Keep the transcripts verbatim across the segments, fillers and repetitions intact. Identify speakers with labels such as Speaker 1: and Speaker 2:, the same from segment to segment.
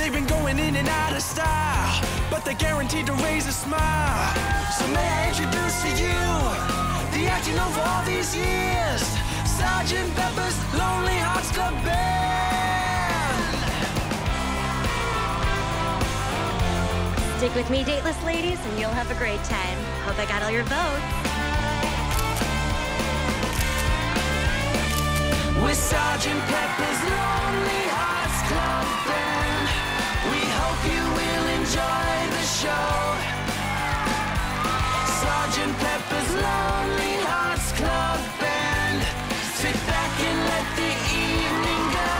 Speaker 1: They've been going in and out of style, but they're guaranteed to raise a smile. So may I introduce to you the acting over all these years, Sergeant Pepper's Lonely Hearts Club Band.
Speaker 2: Stick with me, dateless ladies, and you'll have a great time. Hope I got all your votes.
Speaker 1: With Sergeant Pepper's Lonely Hearts Club Band, we hope you will enjoy the show. Sergeant Pepper's Lonely Hearts Club Band, sit back and let the evening go.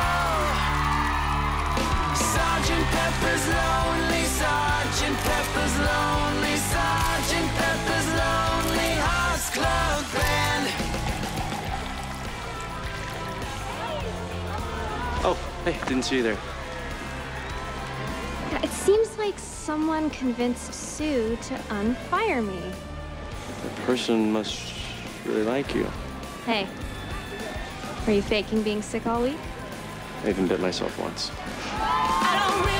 Speaker 1: Sergeant Pepper's Lonely, Sergeant Pepper's Lonely, Sergeant Pepper's Lonely Hearts Club Band.
Speaker 3: Oh, hey, didn't see you there.
Speaker 4: Yeah, it seems like someone convinced Sue to unfire me.
Speaker 3: The person must really like you.
Speaker 4: Hey, were you faking being sick all week?
Speaker 3: I even bit myself once.
Speaker 1: I don't